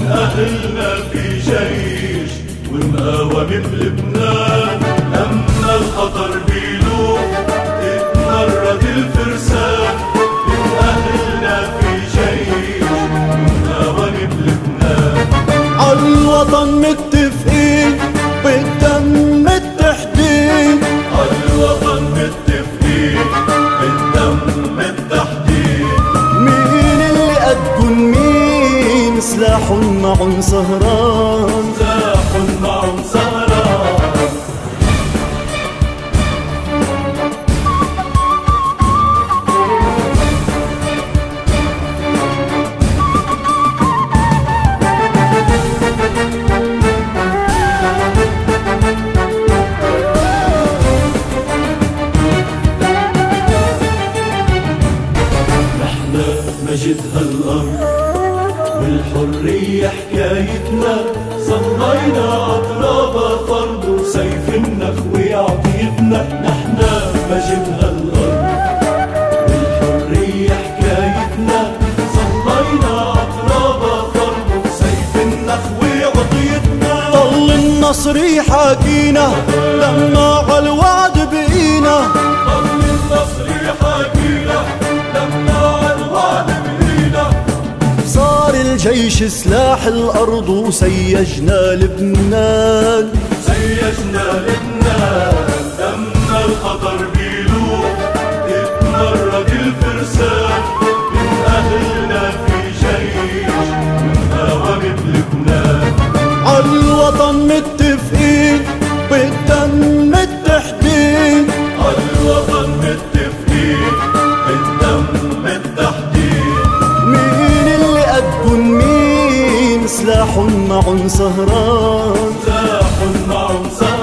أهلنا في جيش ومقاومة بلبنان. لما الخطر بيلوح تتمرد الفرسان، من أهلنا في جيش ومقاومة بلبنان. عالوطن متفقين بالدم التحديد، عالوطن متفقين بالدم التحديد. مين اللي قدكن مين سلاح معن سهران، سلاح معن سهران. مجد هالأرض والحرية حكايتنا، صلينا أطرابها فرض وسيف النخوة عطيتنا. نحنا مجد هالأرض والحرية حكايتنا، صلينا أطرابها فرض وسيف النخوة عطيتنا. ضل النصر يحاكينا لما عالوعد بقينا، ضل النصر يحاكينا لما عالوعد بقينا. صار الجيش سلاح الأرض وسيجنا لبنان، سيجنا لبنان. لما الخطر بيلوح تتمرد الفرسان، من أهلنا في جيش ومقاومة بلبنان. عالوطن متفقين بالدم التحديد، عالوطن متفقين بالدم التحديد. مين اللي قدكن مين سلاح معن سهران، سلاح معن سهران.